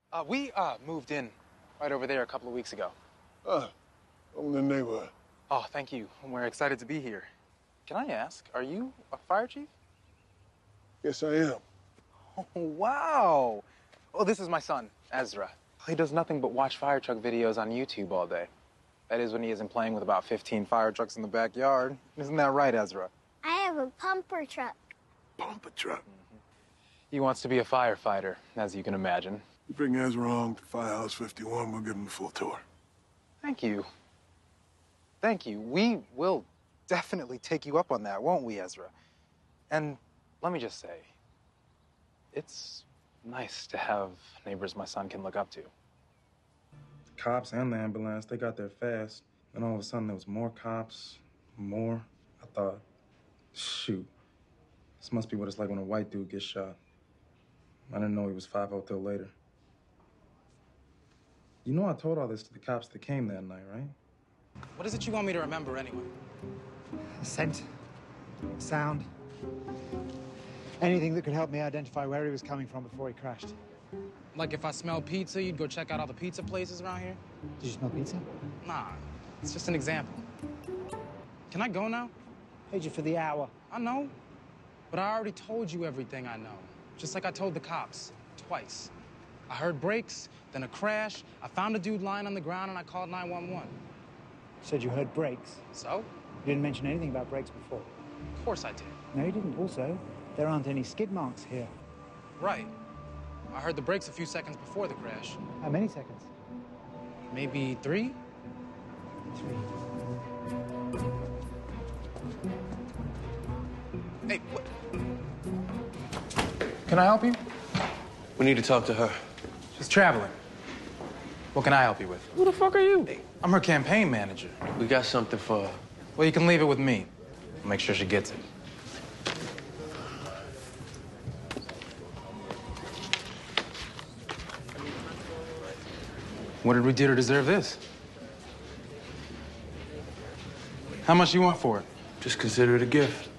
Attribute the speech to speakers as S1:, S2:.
S1: We moved in right over there a couple of weeks ago.
S2: From the neighborhood.
S1: Oh, thank you. We're excited to be here. Can I ask, are you a fire chief?
S2: Yes, I am.
S1: Oh, wow. Oh, this is my son, Ezra. He does nothing but watch fire truck videos on YouTube all day. That is when he isn't playing with about 15 fire trucks in the backyard. Isn't that right, Ezra?
S3: I have a pumper truck.
S2: Pumper truck?
S1: He wants to be a firefighter, as you can imagine.
S2: You bring Ezra on to Firehouse 51, we'll give him the full tour.
S1: Thank you. Thank you. We will definitely take you up on that, won't we, Ezra? And let me just say, it's nice to have neighbors my son can look up to.
S4: The cops and the ambulance, they got there fast. And all of a sudden, there was more cops, more. I thought, shoot, this must be what it's like when a white dude gets shot. I didn't know he was 5-0 till later. You know I told all this to the cops that came that night, right?
S1: What is it you want me to remember anyway?
S5: A scent, sound, anything that could help me identify where he was coming from before he crashed.
S1: Like if I smell pizza, you'd go check out all the pizza places around here?
S5: Did you smell pizza?
S1: Nah, it's just an example. Can I go now?
S5: Paid you for the hour.
S1: I know, but I already told you everything I know. Just like I told the cops, twice. I heard brakes, then a crash, I found a dude lying on the ground and I called 911.
S5: Said you heard brakes.
S1: So?
S5: You didn't mention anything about brakes before.
S1: Of course I did.
S5: No, you didn't. Also, there aren't any skid marks here.
S1: Right. I heard the brakes a few seconds before the crash.
S5: How many seconds?
S1: Maybe 3?
S5: 3.
S1: Hey, what? Can I help you?
S6: We need to talk to her.
S1: She's traveling. What can I help you with?
S6: Who the fuck are you?
S1: Hey, I'm her campaign manager.
S6: We got something for her.
S1: Well, you can leave it with me. I'll make sure she gets it. What did we do to deserve this? How much you want for it?
S6: Just consider it a gift.